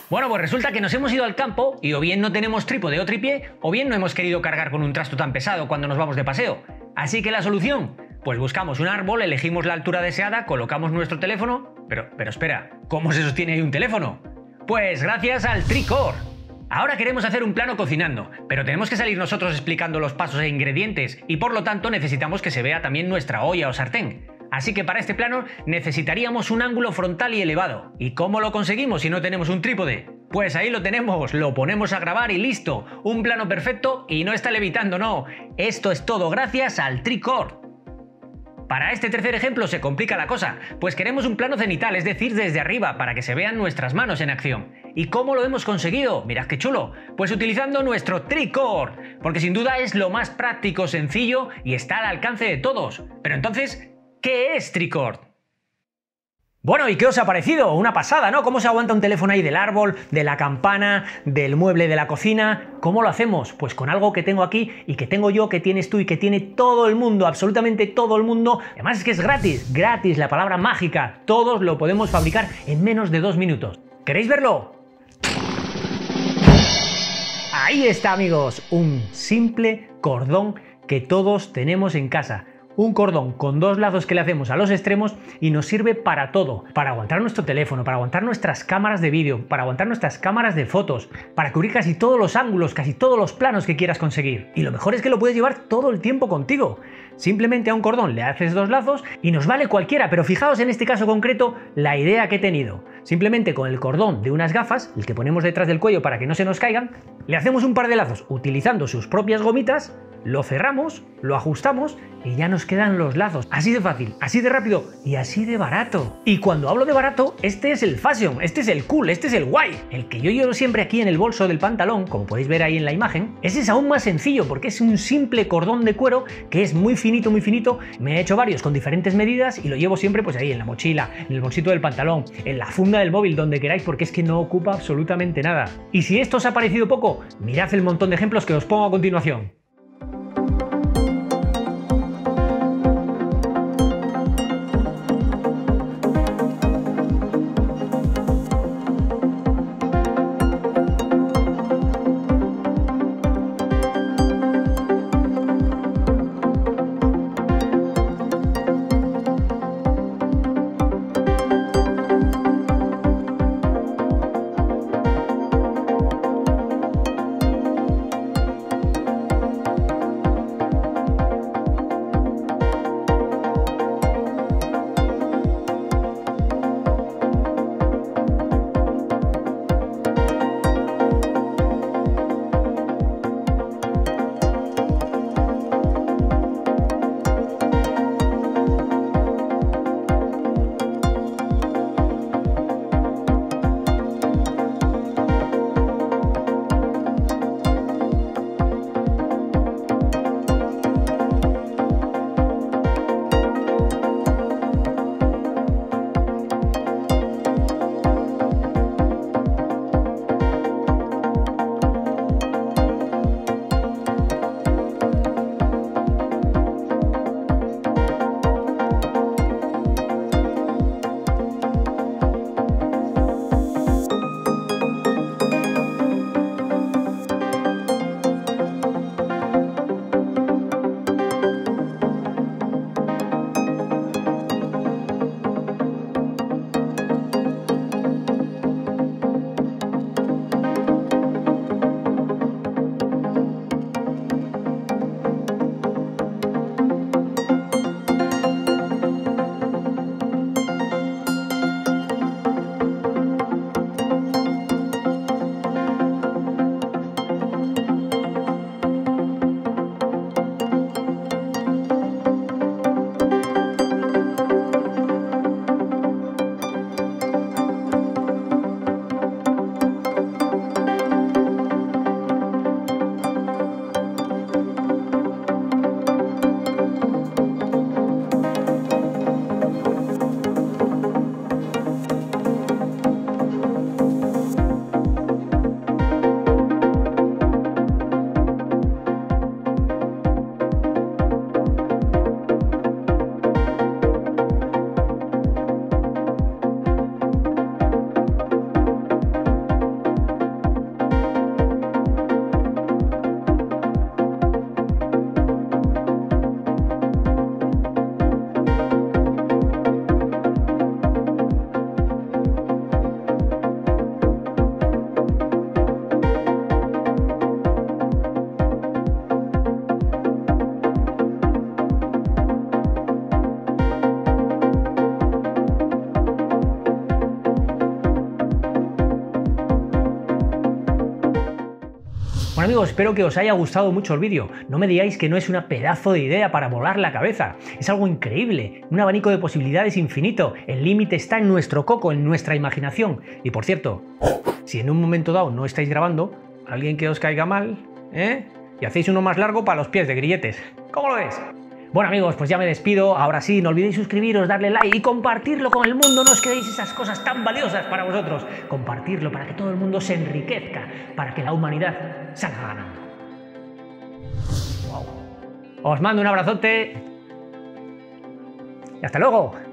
Bueno, pues resulta que nos hemos ido al campo y o bien no tenemos trípode o tripié, o bien no hemos querido cargar con un trasto tan pesado cuando nos vamos de paseo. Así que la solución, pues buscamos un árbol, elegimos la altura deseada, colocamos nuestro teléfono... Pero espera, ¿cómo se sostiene ahí un teléfono? Pues gracias al Tricord. Ahora queremos hacer un plano cocinando, pero tenemos que salir nosotros explicando los pasos e ingredientes y por lo tanto necesitamos que se vea también nuestra olla o sartén. Así que para este plano necesitaríamos un ángulo frontal y elevado. ¿Y cómo lo conseguimos si no tenemos un trípode? Pues ahí lo tenemos, lo ponemos a grabar y listo. Un plano perfecto y no está levitando, no. Esto es todo gracias al Tricord. Para este tercer ejemplo se complica la cosa, pues queremos un plano cenital, es decir, desde arriba, para que se vean nuestras manos en acción. ¿Y cómo lo hemos conseguido? Mirad qué chulo. Pues utilizando nuestro Tricord, porque sin duda es lo más práctico, sencillo y está al alcance de todos. Pero entonces, ¿qué es Tricord? Bueno, ¿y qué os ha parecido? Una pasada, ¿no? ¿Cómo se aguanta un teléfono ahí del árbol, de la campana, del mueble de la cocina? ¿Cómo lo hacemos? Pues con algo que tengo aquí y que tengo yo, que tienes tú y que tiene todo el mundo, absolutamente todo el mundo. Además es que es gratis, gratis, la palabra mágica. Todos lo podemos fabricar en menos de 2 minutos. ¿Queréis verlo? Ahí está, amigos, un simple cordón que todos tenemos en casa. Un cordón con 2 lazos que le hacemos a los extremos y nos sirve para todo. Para aguantar nuestro teléfono, para aguantar nuestras cámaras de vídeo, para aguantar nuestras cámaras de fotos, para cubrir casi todos los ángulos, casi todos los planos que quieras conseguir. Y lo mejor es que lo puedes llevar todo el tiempo contigo. Simplemente a un cordón le haces 2 lazos y nos vale cualquiera, pero fijaos en este caso concreto la idea que he tenido. Simplemente con el cordón de unas gafas, el que ponemos detrás del cuello para que no se nos caigan, le hacemos un par de lazos utilizando sus propias gomitas, lo cerramos, lo ajustamos y ya nos quedan los lazos. Así de fácil, así de rápido y así de barato. Y cuando hablo de barato, este es el fashion, este es el cool, este es el guay. El que yo llevo siempre aquí en el bolso del pantalón, como podéis ver ahí en la imagen, ese es aún más sencillo porque es un simple cordón de cuero que es muy finito, muy finito. Me he hecho varios con diferentes medidas y lo llevo siempre pues ahí en la mochila, en el bolsito del pantalón, en la funda del móvil, donde queráis, porque es que no ocupa absolutamente nada. Y si esto os ha parecido poco, mirad el montón de ejemplos que os pongo a continuación. Bueno amigos, espero que os haya gustado mucho el vídeo. No me digáis que no es una pedazo de idea para volar la cabeza. Es algo increíble, un abanico de posibilidades infinito. El límite está en nuestro coco, en nuestra imaginación. Y por cierto, si en un momento dado no estáis grabando, alguien que os caiga mal, y hacéis uno más largo para los pies de grilletes. ¿Cómo lo ves? Bueno amigos, pues ya me despido. Ahora sí, no olvidéis suscribiros, darle like y compartirlo con el mundo. No os quedéis esas cosas tan valiosas para vosotros. Compartirlo para que todo el mundo se enriquezca, para que la humanidad salga ganando. Wow. Os mando un abrazote y hasta luego.